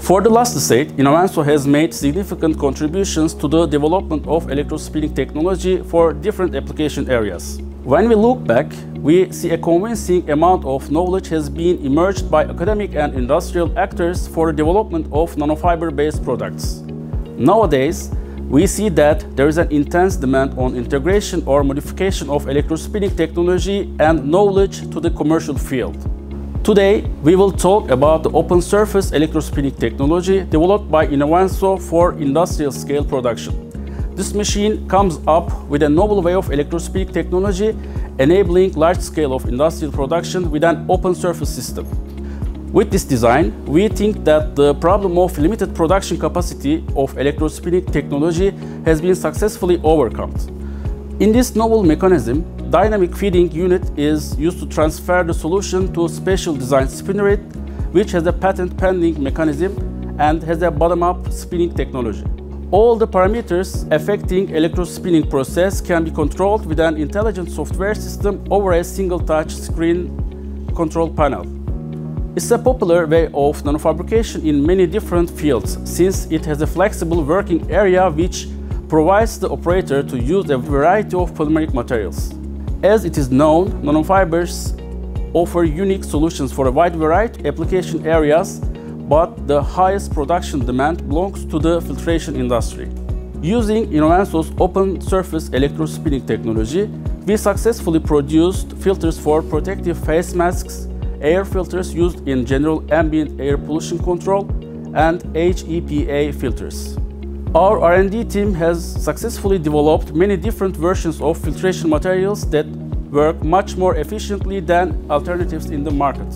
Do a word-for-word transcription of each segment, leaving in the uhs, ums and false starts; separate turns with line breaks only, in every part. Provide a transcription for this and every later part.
For the last decade, Inovenso has made significant contributions to the development of electrospinning technology for different application areas. When we look back, we see a convincing amount of knowledge has been emerged by academic and industrial actors for the development of nanofiber-based products. Nowadays, we see that there is an intense demand on integration or modification of electrospinning technology and knowledge to the commercial field. Today, we will talk about the open surface electrospinning technology developed by Inovenso for industrial scale production. This machine comes up with a novel way of electrospinning technology, enabling large scale of industrial production with an open surface system. With this design, we think that the problem of limited production capacity of electrospinning technology has been successfully overcome. In this novel mechanism, dynamic feeding unit is used to transfer the solution to a special designed spinneret, which has a patent-pending mechanism and has a bottom-up spinning technology. All the parameters affecting electrospinning process can be controlled with an intelligent software system over a single touch screen control panel. It's a popular way of nanofabrication in many different fields, since it has a flexible working area which provides the operator to use a variety of polymeric materials. As it is known, nanofibers offer unique solutions for a wide variety of application areas, but the highest production demand belongs to the filtration industry. Using Inovenso's open surface electrospinning technology, we successfully produced filters for protective face masks, air filters used in general ambient air pollution control, and H E P A filters. Our R and D team has successfully developed many different versions of filtration materials that work much more efficiently than alternatives in the market.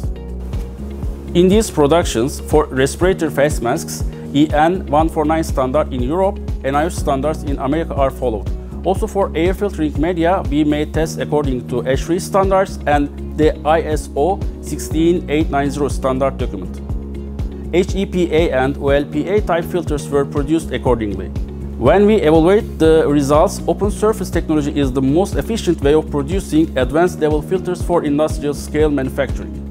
In these productions, for respirator face masks, E N one forty-nine standard in Europe and I S O standards in America are followed. Also for air filtering media, we made tests according to A S H R I standards and the I S O sixteen eight ninety standard document. H E P A and O L P A type filters were produced accordingly. When we evaluate the results, open surface technology is the most efficient way of producing advanced level filters for industrial scale manufacturing.